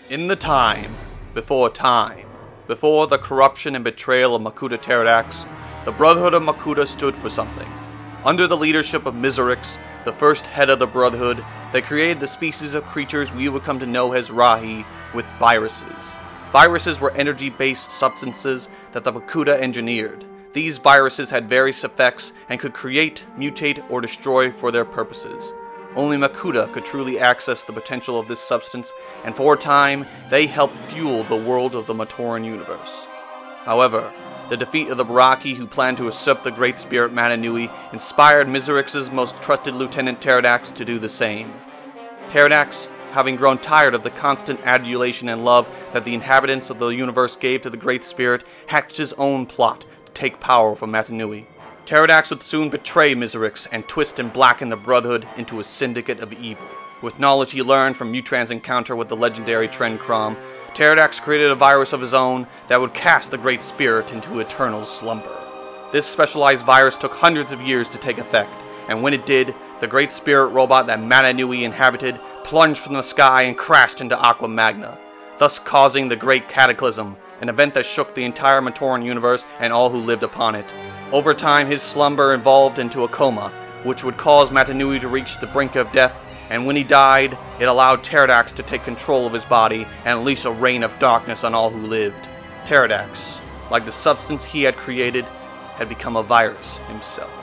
In the time, before the corruption and betrayal of Makuta Teridax, the Brotherhood of Makuta stood for something. Under the leadership of Miseryx, the first head of the Brotherhood, they created the species of creatures we would come to know as Rahi with viruses. Viruses were energy-based substances that the Makuta engineered. These viruses had various effects and could create, mutate, or destroy for their purposes. Only Makuta could truly access the potential of this substance, and for a time, they helped fuel the world of the Matoran universe. However, the defeat of the Baraki who planned to usurp the Great Spirit Mana Nui inspired Miseryx's most trusted lieutenant Teridax to do the same. Teridax, having grown tired of the constant adulation and love that the inhabitants of the universe gave to the Great Spirit, hatched his own plot to take power from Mata Nui. Teridax would soon betray Miseryx and twist and blacken the Brotherhood into a syndicate of evil. With knowledge he learned from Mutran's encounter with the legendary Tren Krom, Teridax created a virus of his own that would cast the Great Spirit into eternal slumber. This specialized virus took hundreds of years to take effect, and when it did, the Great Spirit robot that Mata Nui inhabited plunged from the sky and crashed into Aqua Magna, thus causing the Great Cataclysm, an event that shook the entire Matoran universe and all who lived upon it. Over time, his slumber evolved into a coma, which would cause Mata Nui to reach the brink of death, and when he died, it allowed Teridax to take control of his body and unleash a reign of darkness on all who lived. Teridax, like the substance he had created, had become a virus himself.